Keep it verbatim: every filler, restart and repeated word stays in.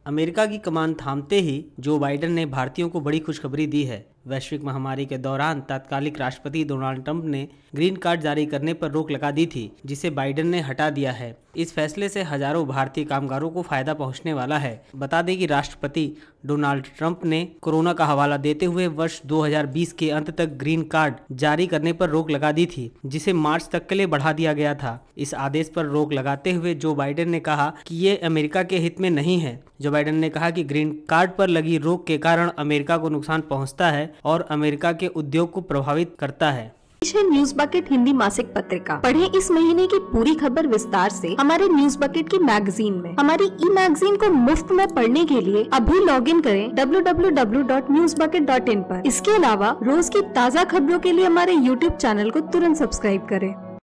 America की कमान थामते ही Joe Biden ने भारतीयों को बड़ी खुशखबरी दी है। वैश्विक महामारी के दौरान तत्कालिक राष्ट्रपति डोनाल्ड ट्रंप ने ग्रीन कार्ड जारी करने पर रोक लगा दी थी, जिसे बाइडेन ने हटा दिया है। इस फैसले से हजारों भारतीय कामगारों को फायदा पहुंचने वाला है। बता दें कि राष्ट्रपति डोनाल्ड ट्रंप ने कोरोना का हवाला देते हुए वर्ष दो हज़ार बीस के अंत तक ग्रीन कार्ड जारी करने पर रोक लगा दी थी, जिसे मार्च तक के लिए बढ़ा दिया गया था। इस आदेश पर रोक लगाते हुए जो बाइडेन ने कहा कि ये अमेरिका के हित में नहीं है। जो बाइडेन ने कहा कि ग्रीन कार्ड पर लगी रोक के कारण अमेरिका को नुकसान पहुंचता है और अमेरिका के उद्योग को प्रभावित करता है। न्यूज बकेट हिंदी मासिक पत्रिका पढ़ें इस महीने की पूरी खबर विस्तार से हमारे न्यूज बकेट की मैगजीन में। हमारी ई मैगजीन को मुफ्त में पढ़ने के लिए अभी लॉग इन करें W W W dot news bucket dot in पर। इसके अलावा रोज की ताज़ा खबरों के लिए हमारे यूट्यूब चैनल को तुरंत सब्सक्राइब करें।